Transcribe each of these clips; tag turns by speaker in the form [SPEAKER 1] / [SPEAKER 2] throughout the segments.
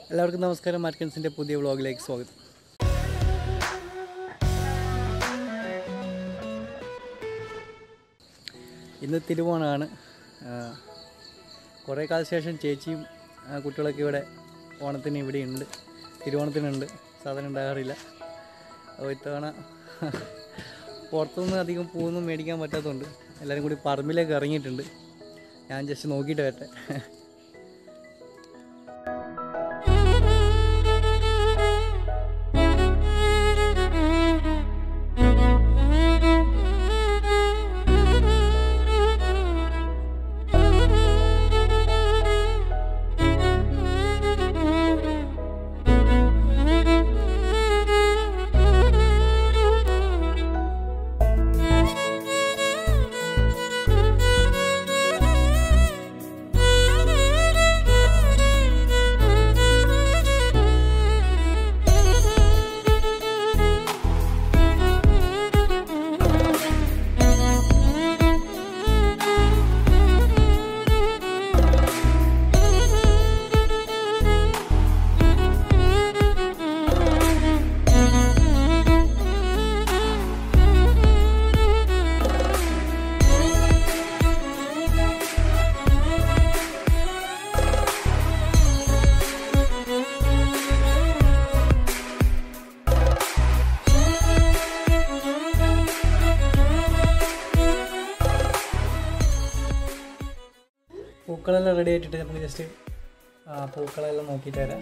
[SPEAKER 1] എല്ലാവർക്കും നമസ്കാരം. ആർക്കൻസിൻ്റെ പുതിയ വ്ളോഗിലേക്ക് സ്വാഗതം. ഇന്ന് തിരുവോണമാണ്. കുറേ കാലത്തിന് ശേഷം ചേച്ചിയും കുട്ടികളൊക്കെ ഇവിടെ ഓണത്തിന് ഇവിടെ ഉണ്ട്, തിരുവോണത്തിനുണ്ട്. സാധനം ഉണ്ടാകാറില്ല. അപ്പോൾ ഇത്തവണ പുറത്തുനിന്ന് അധികം പൂവൊന്നും മേടിക്കാൻ പറ്റാത്തതുകൊണ്ട് എല്ലാവരും കൂടി പറമ്പിലേക്ക് ഇറങ്ങിയിട്ടുണ്ട്. ഞാൻ ജസ്റ്റ് നോക്കിയിട്ട് വരട്ടെ. പൂക്കളെല്ലാം റെഡി ആയിട്ടിട്ട് നമുക്ക് ജസ്റ്റ് പൂക്കളെല്ലാം നോക്കിയിട്ട് വരാം.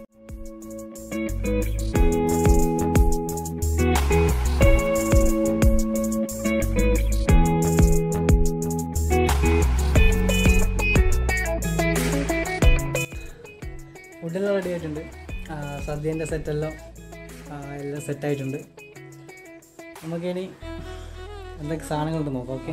[SPEAKER 1] ഫുഡെല്ലാം റെഡി ആയിട്ടുണ്ട്. സദ്യേൻ്റെ സെറ്റെല്ലാം എല്ലാം സെറ്റായിട്ടുണ്ട്. നമുക്കിനി എന്തൊക്കെ സാധനങ്ങളുണ്ട് നോക്കാം. ഓക്കെ,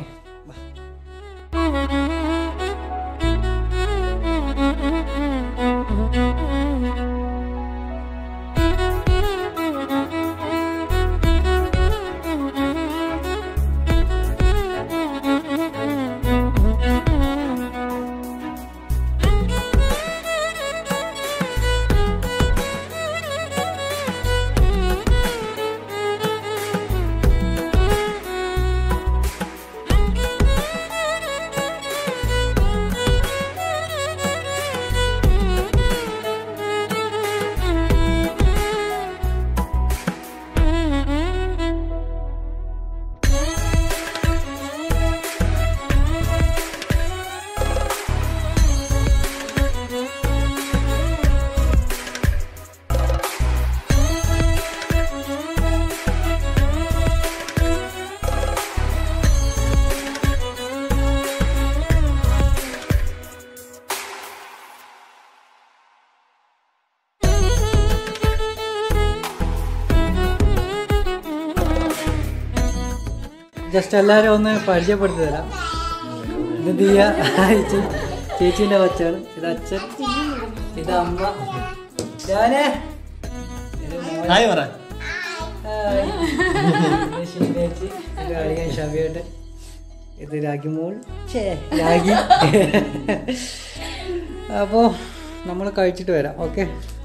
[SPEAKER 1] ജസ്റ്റ് എല്ലാവരും ഒന്ന് പരിചയപ്പെടുത്തി തരാം. ഇത് ദിയ, ചേച്ചീൻ്റെ കൊച്ചാണ്. ഇത് അച്ഛൻ, ഇത് അമ്മ, ഞാന്, ഇത് ഷീനേച്ചി, ഇത് അളിയൻ ഷബിയോട്ട്, ഇത് രാഗിമോൾ, രാഗി. അപ്പോൾ നമ്മൾ കഴിച്ചിട്ട് വരാം. ഓക്കെ,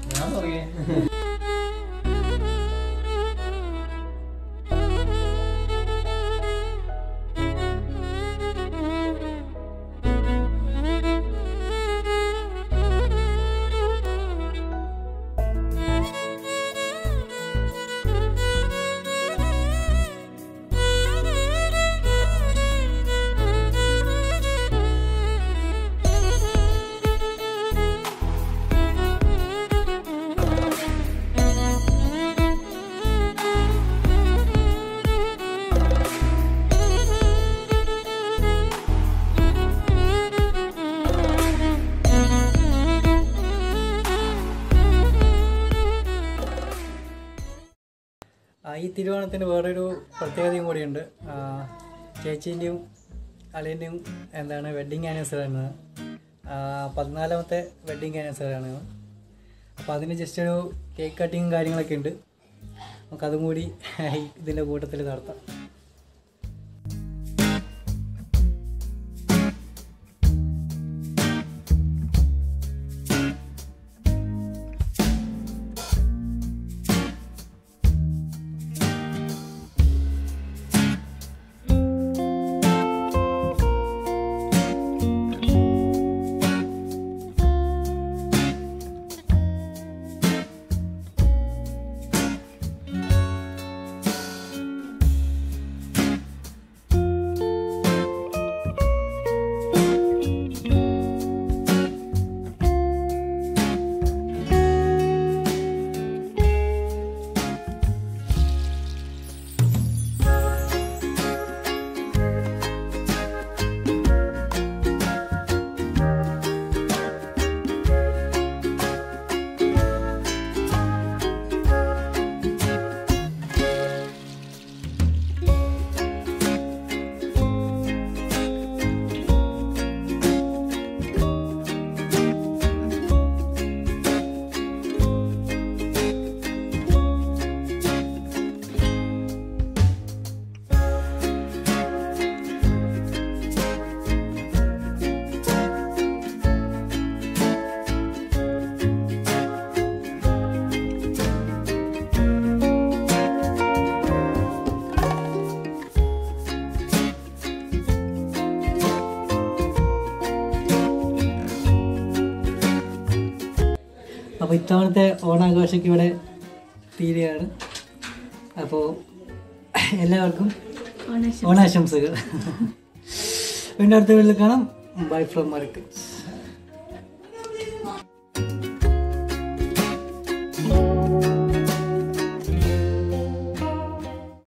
[SPEAKER 1] ഈ തിരുവോണത്തിന് വേറൊരു പ്രത്യേകതയും കൂടിയുണ്ട്. ചേച്ചീൻ്റെയും അളിയൻ്റെയും വെഡ്ഡിങ് ആനിവേഴ്സറിയാണ്. 14ാമത്തെ വെഡ്ഡിങ് ആനിവേഴ്സറിയാണ്. അപ്പോൾ അതിന് ജസ്റ്റ് ഒരു കേക്ക് കട്ടിങ്ങും കാര്യങ്ങളൊക്കെ ഉണ്ട്. നമുക്കതും കൂടി ഇതിൻ്റെ കൂട്ടത്തിൽ നടത്താം.
[SPEAKER 2] അപ്പോൾ ഇത്തവണത്തെ ഓണാഘോഷയ്ക്ക് ഇവിടെ തീരുകയാണ്. അപ്പോൾ എല്ലാവർക്കും ഓണാശംസകൾ. വീണ്ടും അടുത്ത വീട്ടിൽ കാണാം. Bye from ആരക്കൻസ്.